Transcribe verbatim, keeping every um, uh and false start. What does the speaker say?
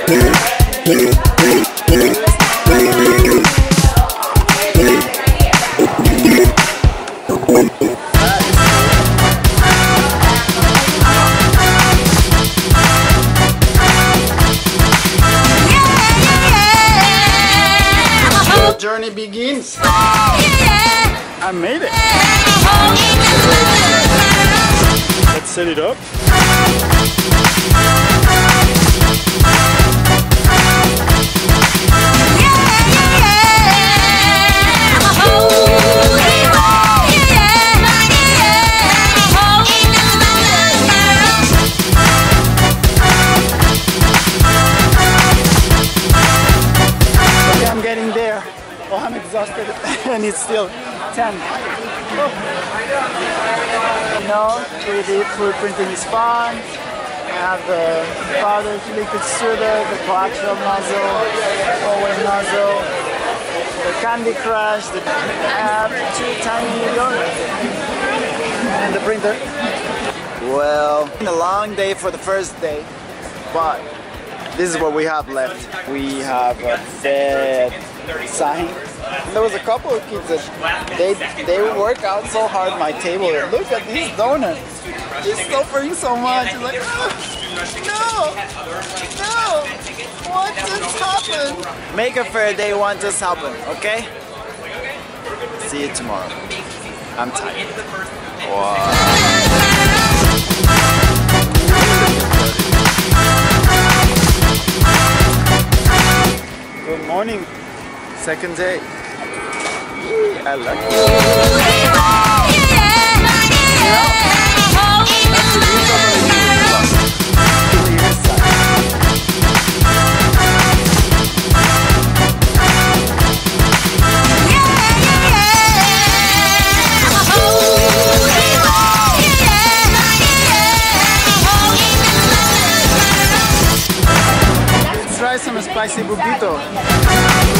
Journey begins. I made it. Let's set it up. Okay, I'm getting there. Oh, I'm exhausted and it's still ten. Oh. You know, three D food printing is fun. I have the powder liquid extruder, the coaxial nozzle, O-way nozzle, the Candy Crush, the, I have two tiny donuts, and the printer. Well, it's been a long day for the first day, but this is what we have left. We have a fed sign. There was a couple of kids that they they work out so hard on my table. Look at these donuts. She's suffering so much. Like, oh, no, no. What just happened? Maker Faire Day one just happened. Okay. See you tomorrow. I'm tired. Wow. Good morning. Second day. I like it. Let's try some spicy burrito.